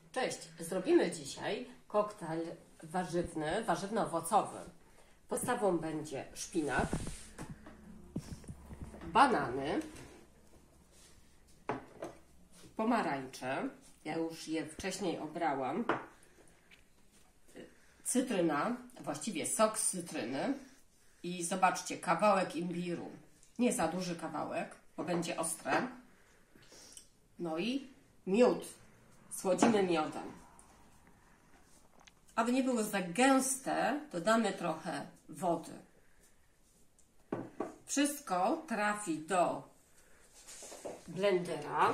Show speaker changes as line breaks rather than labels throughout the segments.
Cześć! Zrobimy dzisiaj koktajl warzywny, warzywno-owocowy. Podstawą będzie szpinak, banany, pomarańcze, ja już je wcześniej obrałam, cytryna, właściwie sok z cytryny i zobaczcie, kawałek imbiru, nie za duży kawałek, bo będzie ostre, no i miód, słodzimy miodem. Aby nie było za gęste, dodamy trochę wody. Wszystko trafi do blendera.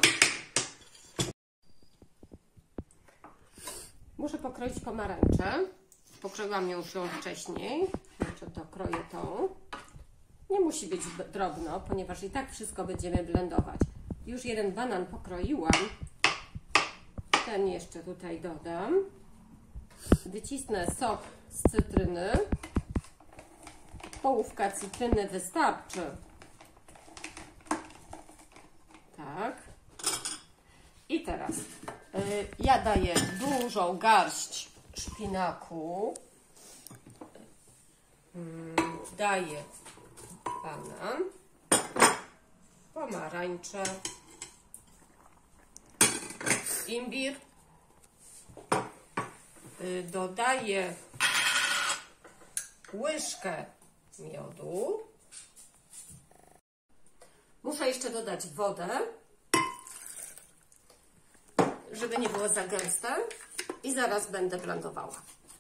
Muszę pokroić pomarańczę. Pokroiłam już ją wcześniej. Jeszcze dokroję tą. Nie musi być drobno, ponieważ i tak wszystko będziemy blendować. Już jeden banan pokroiłam. Ten jeszcze tutaj dodam. Wycisnę sok z cytryny. Połówka cytryny wystarczy. Tak. I teraz ja daję dużą garść szpinaku. Daję banan, pomarańcze, imbir. Dodaję łyżkę miodu. Muszę jeszcze dodać wodę, żeby nie było za gęste, i zaraz będę blendowała.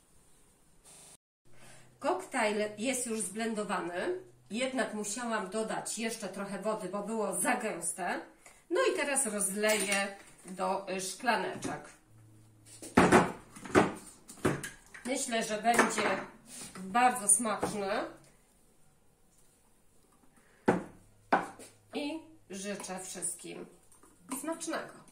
Koktajl jest już zblendowany, jednak musiałam dodać jeszcze trochę wody, bo było za gęste. No i teraz rozleję do szklaneczek. Myślę, że będzie bardzo smaczny i życzę wszystkim smacznego.